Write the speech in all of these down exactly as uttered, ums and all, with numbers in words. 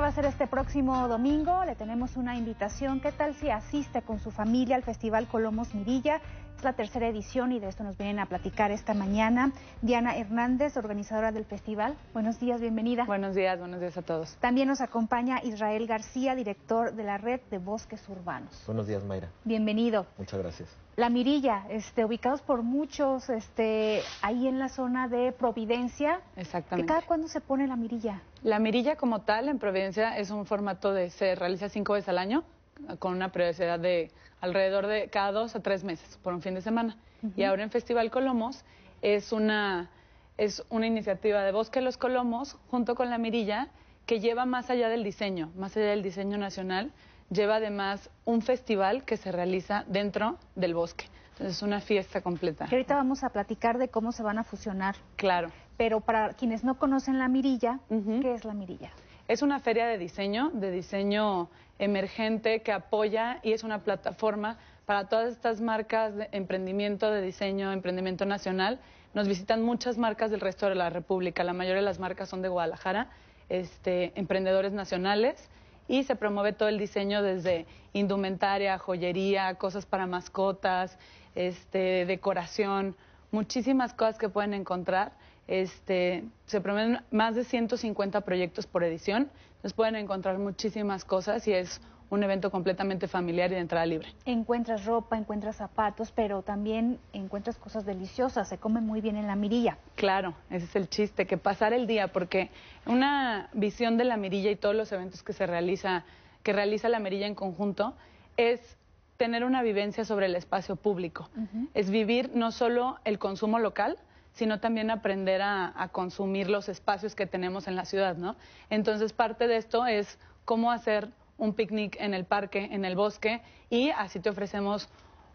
va a ser este próximo domingo. Le tenemos una invitación. ¿Qué tal si asiste con su familia al Festival Colomos Mirilla? Es la tercera edición y de esto nos vienen a platicar esta mañana Diana Hernández, organizadora del festival. Buenos días, bienvenida. Buenos días, buenos días a todos. También nos acompaña Israel García, director de la Red de Bosques Urbanos. Buenos días, Mayra. Bienvenido. Muchas gracias. La Mirilla, este, ubicados por muchos, este, ahí en la zona de Providencia. Exactamente. ¿Cada cuándo se pone la Mirilla? La Mirilla como tal en Providencia es un formato de se realiza cinco veces al año con una periodicidad de alrededor de cada dos a tres meses por un fin de semana. Uh-huh. Y ahora en Festival Colomos es una es una iniciativa de Bosque Los Colomos junto con la Mirilla que lleva más allá del diseño, más allá del diseño nacional. Lleva además un festival que se realiza dentro del bosque. Entonces es una fiesta completa. Y ahorita vamos a platicar de cómo se van a fusionar. Claro. Pero para quienes no conocen la Mirilla, uh-huh. ¿qué es la Mirilla? Es una feria de diseño, de diseño emergente que apoya y es una plataforma para todas estas marcas de emprendimiento, de diseño, emprendimiento nacional. Nos visitan muchas marcas del resto de la República. La mayoría de las marcas son de Guadalajara, este, emprendedores nacionales. Y se promueve todo el diseño desde indumentaria, joyería, cosas para mascotas, este, decoración, muchísimas cosas que pueden encontrar. Este, se promueven más de ciento cincuenta proyectos por edición, entonces pueden encontrar muchísimas cosas y es un evento completamente familiar y de entrada libre. Encuentras ropa, encuentras zapatos, pero también encuentras cosas deliciosas, se come muy bien en la Mirilla. Claro, ese es el chiste, que pasar el día, porque una visión de la Mirilla y todos los eventos que se realiza, que realiza la Mirilla en conjunto, es tener una vivencia sobre el espacio público. Uh-huh. Es vivir no solo el consumo local, sino también aprender a, a consumir los espacios que tenemos en la ciudad, ¿no? Entonces parte de esto es cómo hacer un picnic en el parque, en el bosque, y así te ofrecemos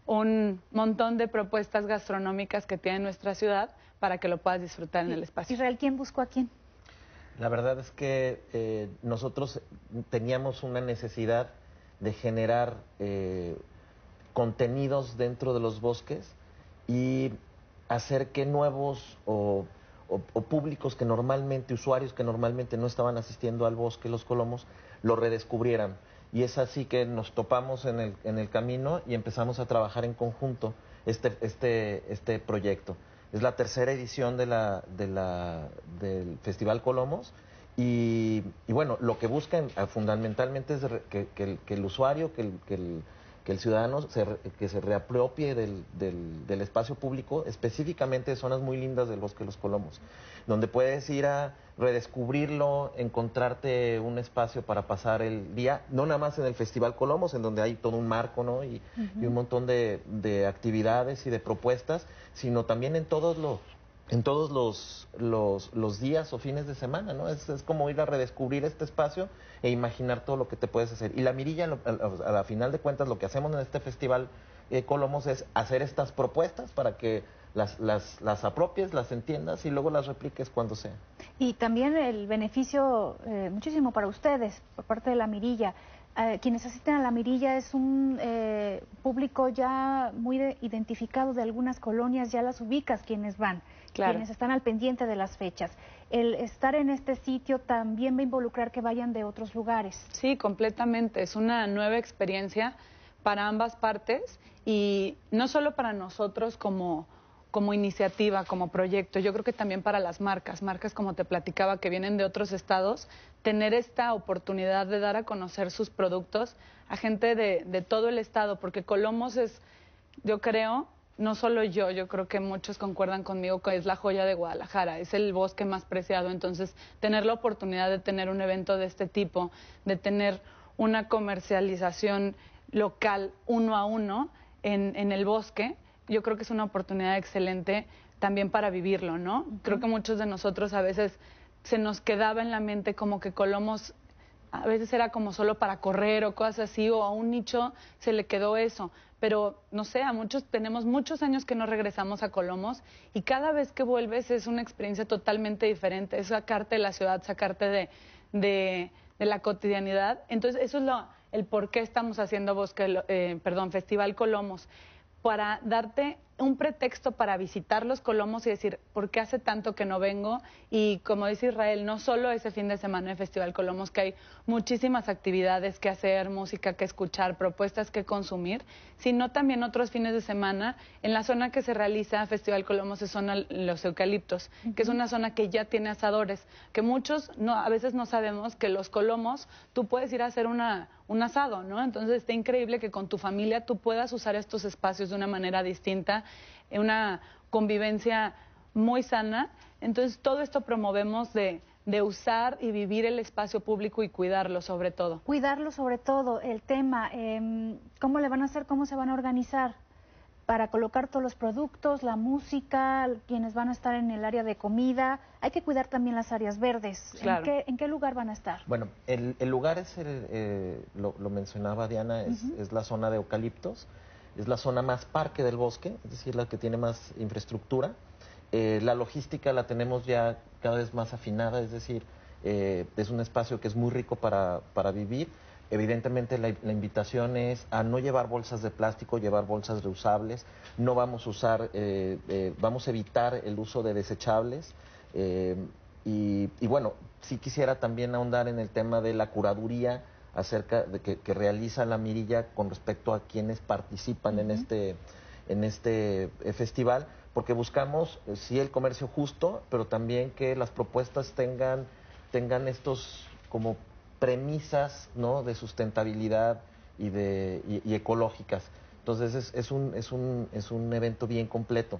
un montón de propuestas gastronómicas que tiene nuestra ciudad para que lo puedas disfrutar en el espacio. Israel, ¿quién buscó a quién? La verdad es que eh, nosotros teníamos una necesidad de generar eh, contenidos dentro de los bosques y hacer que nuevos o, o, o públicos que normalmente, usuarios que normalmente no estaban asistiendo al Bosque Los Colomos, lo redescubrieran. Y es así que nos topamos en el, en el camino y empezamos a trabajar en conjunto este, este, este proyecto. Es la tercera edición de la, de la, del Festival Colomos y, y bueno, lo que buscan fundamentalmente es que, que, el, que el usuario, que el, que el, que el ciudadano se, que se reapropie del, del, del espacio público, específicamente de zonas muy lindas del Bosque de Los Colomos, donde puedes ir a redescubrirlo, encontrarte un espacio para pasar el día, no nada más en el Festival Colomos, en donde hay todo un marco, ¿no? y, uh-huh. y un montón de, de actividades y de propuestas, sino también en todos los en todos los, los, los días o fines de semana, ¿no? Es, es como ir a redescubrir este espacio e imaginar todo lo que te puedes hacer. Y la Mirilla, a, a, a la final de cuentas, lo que hacemos en este festival eh, Colomos es hacer estas propuestas para que las, las, las apropies, las entiendas y luego las repliques cuando sea. Y también el beneficio eh, muchísimo para ustedes, por parte de la Mirilla. Eh, quienes asisten a la Mirilla es un eh, público ya muy de, identificado de algunas colonias, ya las ubicas quienes van, claro. Quienes están al pendiente de las fechas. El estar en este sitio también va a involucrar que vayan de otros lugares. Sí, completamente. Es una nueva experiencia para ambas partes y no solo para nosotros como... como iniciativa, como proyecto, yo creo que también para las marcas, marcas como te platicaba que vienen de otros estados, tener esta oportunidad de dar a conocer sus productos a gente de, de todo el estado, porque Colomos es, yo creo, no solo yo, yo creo que muchos concuerdan conmigo que es la joya de Guadalajara, es el bosque más preciado, entonces tener la oportunidad de tener un evento de este tipo, de tener una comercialización local uno a uno en, en el bosque, yo creo que es una oportunidad excelente también para vivirlo, ¿no? Uh-huh. Creo que muchos de nosotros a veces se nos quedaba en la mente como que Colomos a veces era como solo para correr o cosas así, o a un nicho se le quedó eso. Pero, no sé, a muchos, tenemos muchos años que no regresamos a Colomos y cada vez que vuelves es una experiencia totalmente diferente, es sacarte de la ciudad, sacarte de, de, de la cotidianidad. Entonces, eso es lo, el por qué estamos haciendo Bosque, eh, perdón, Festival Colomos, para darte un pretexto para visitar los Colomos y decir, ¿por qué hace tanto que no vengo? Y como dice Israel, no solo ese fin de semana de Festival Colomos, que hay muchísimas actividades que hacer, música que escuchar, propuestas que consumir, sino también otros fines de semana en la zona que se realiza Festival Colomos, es zona Los Eucaliptos, uh-huh. que es una zona que ya tiene asadores, que muchos no, a veces no sabemos que los Colomos tú puedes ir a hacer una, un asado, ¿no? Entonces está increíble que con tu familia tú puedas usar estos espacios de una manera distinta, una convivencia muy sana. Entonces todo esto promovemos de, de usar y vivir el espacio público y cuidarlo sobre todo. Cuidarlo sobre todo, el tema, eh, ¿cómo le van a hacer, cómo se van a organizar para colocar todos los productos, la música, quienes van a estar en el área de comida? Hay que cuidar también las áreas verdes. Claro. ¿En qué, en qué lugar van a estar? Bueno, el, el lugar es, el, eh, lo, lo mencionaba Diana, es, uh-huh. es la zona de Eucaliptos. Es la zona más parque del bosque, es decir, la que tiene más infraestructura. Eh, la logística la tenemos ya cada vez más afinada, es decir, eh, es un espacio que es muy rico para, para vivir. Evidentemente la, la invitación es a no llevar bolsas de plástico, llevar bolsas reusables. No vamos a usar, eh, eh, vamos a evitar el uso de desechables. Eh, y, y bueno, sí quisiera también ahondar en el tema de la curaduría acerca de que, que realiza la Mirilla con respecto a quienes participan uh-huh. en este en este eh, festival, porque buscamos eh, sí el comercio justo, pero también que las propuestas tengan tengan estos como premisas, ¿no?, de sustentabilidad y de y, y ecológicas. Entonces es, es un es un es un evento bien completo.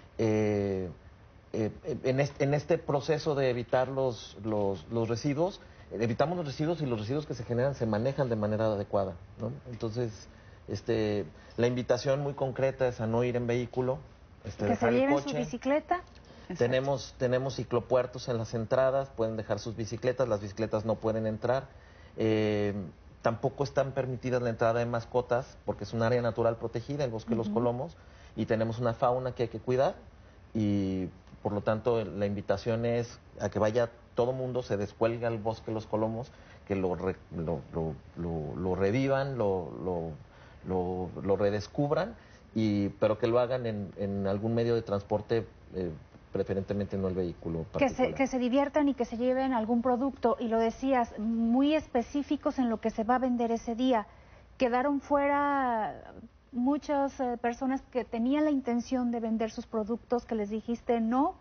Eh, eh, en, este, en este proceso de evitar los los, los residuos, evitamos los residuos y los residuos que se generan se manejan de manera adecuada, ¿no? Entonces, este, la invitación muy concreta es a no ir en vehículo, este, que dejar se lleven el coche. su bicicleta. Tenemos, tenemos ciclopuertos en las entradas, pueden dejar sus bicicletas, las bicicletas no pueden entrar. Eh, tampoco están permitidas la entrada de mascotas porque es un área natural protegida, el Bosque uh-huh. de los Colomos, y tenemos una fauna que hay que cuidar y por lo tanto la invitación es a que vaya todo mundo, se descuelgue al Bosque de los Colomos, que lo, re, lo, lo, lo, lo revivan, lo, lo, lo, lo redescubran, y, pero que lo hagan en, en algún medio de transporte, eh, preferentemente no el vehículo particular. Que se, que se diviertan y que se lleven algún producto, y lo decías, muy específicos en lo que se va a vender ese día. Quedaron fuera muchas eh, personas que tenían la intención de vender sus productos, que les dijiste no,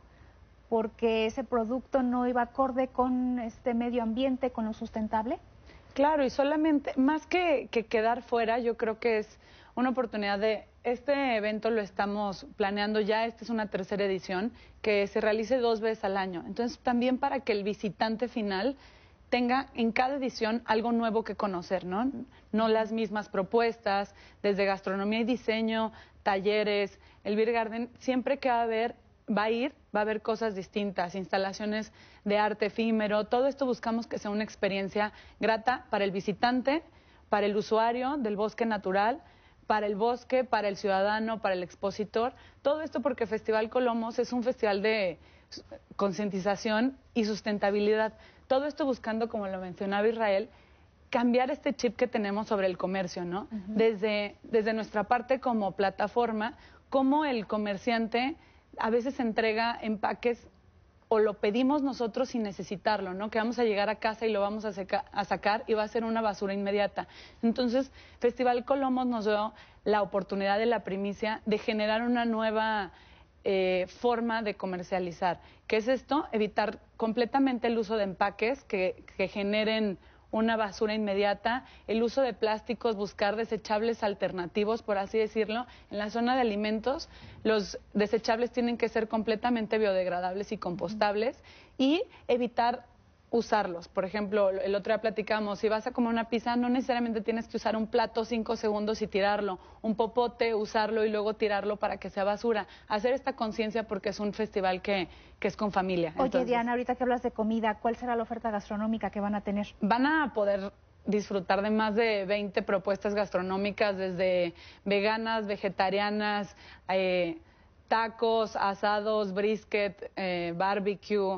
porque ese producto no iba acorde con este medio ambiente, con lo sustentable. Claro, y solamente, más que, que quedar fuera, yo creo que es una oportunidad de, este evento lo estamos planeando ya, esta es una tercera edición, que se realice dos veces al año. Entonces, también para que el visitante final tenga en cada edición algo nuevo que conocer, ¿no? No las mismas propuestas, desde gastronomía y diseño, talleres, el Beer Garden, siempre que va a haber, va a ir, va a haber cosas distintas, instalaciones de arte efímero, todo esto buscamos que sea una experiencia grata para el visitante, para el usuario del bosque natural, para el bosque, para el ciudadano, para el expositor, todo esto porque Festival Colomos es un festival de concientización y sustentabilidad. Todo esto buscando, como lo mencionaba Israel, cambiar este chip que tenemos sobre el comercio, ¿no? Uh-huh. Desde, desde nuestra parte como plataforma, cómo el comerciante a veces entrega empaques o lo pedimos nosotros sin necesitarlo, ¿no? Que vamos a llegar a casa y lo vamos a, seca, a sacar y va a ser una basura inmediata. Entonces, Festival Colomos nos dio la oportunidad de la primicia de generar una nueva eh, forma de comercializar. ¿Qué es esto? Evitar completamente el uso de empaques que, que generen una basura inmediata, el uso de plásticos, buscar desechables alternativos, por así decirlo. En la zona de alimentos, los desechables tienen que ser completamente biodegradables y compostables, y evitar usarlos. Por ejemplo, el otro día platicamos, si vas a comer una pizza, no necesariamente tienes que usar un plato cinco segundos y tirarlo, un popote, usarlo y luego tirarlo para que sea basura. Hacer esta conciencia porque es un festival que, que es con familia. Oye, Entonces, Diana, ahorita que hablas de comida, ¿cuál será la oferta gastronómica que van a tener? Van a poder disfrutar de más de veinte propuestas gastronómicas, desde veganas, vegetarianas, eh, tacos, asados, brisket, eh, barbecue,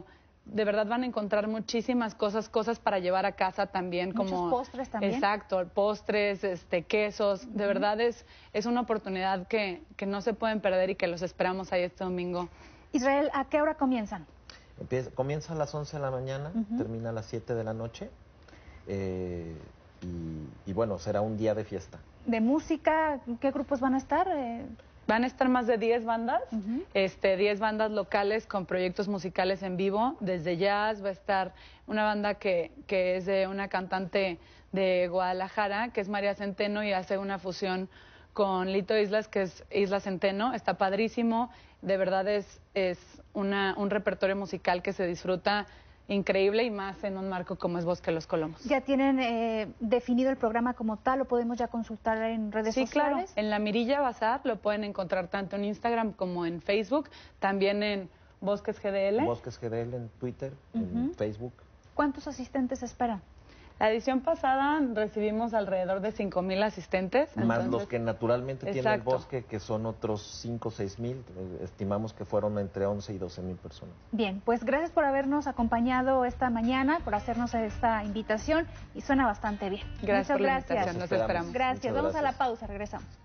de verdad van a encontrar muchísimas cosas, cosas para llevar a casa también. Muchos como postres también. Exacto, postres, este, quesos. Uh-huh. De verdad es, es una oportunidad que, que no se pueden perder y que los esperamos ahí este domingo. Israel, ¿a qué hora comienzan? Empieza, comienza a las once de la mañana, uh-huh. termina a las siete de la noche. Eh, y, y bueno, será un día de fiesta. ¿De música? ¿Qué grupos van a estar? Eh... Van a estar más de diez bandas, uh-huh. este, diez bandas locales con proyectos musicales en vivo. Desde jazz va a estar una banda que, que es de una cantante de Guadalajara, que es María Centeno, y hace una fusión con Lito Islas, que es Isla Centeno. Está padrísimo. De verdad es, es una, un repertorio musical que se disfruta increíble, y más en un marco como es Bosque de los Colomos. ¿Ya tienen eh, definido el programa como tal? ¿Lo podemos ya consultar en redes sí, sociales? Sí, claro. En La Mirilla Bazar lo pueden encontrar tanto en Instagram como en Facebook. También en Bosques G D L. Bosques G D L en Twitter, uh-huh. en Facebook. ¿Cuántos asistentes esperan? La edición pasada recibimos alrededor de cinco mil asistentes. Más entonces, los que naturalmente exacto. tiene el bosque, que son otros cinco o seis mil. Estimamos que fueron entre once y doce mil personas. Bien, pues gracias por habernos acompañado esta mañana, por hacernos esta invitación, y suena bastante bien. Gracias Muchas por la gracias. invitación, nos esperamos. Gracias, Muchas vamos gracias. a la pausa, regresamos.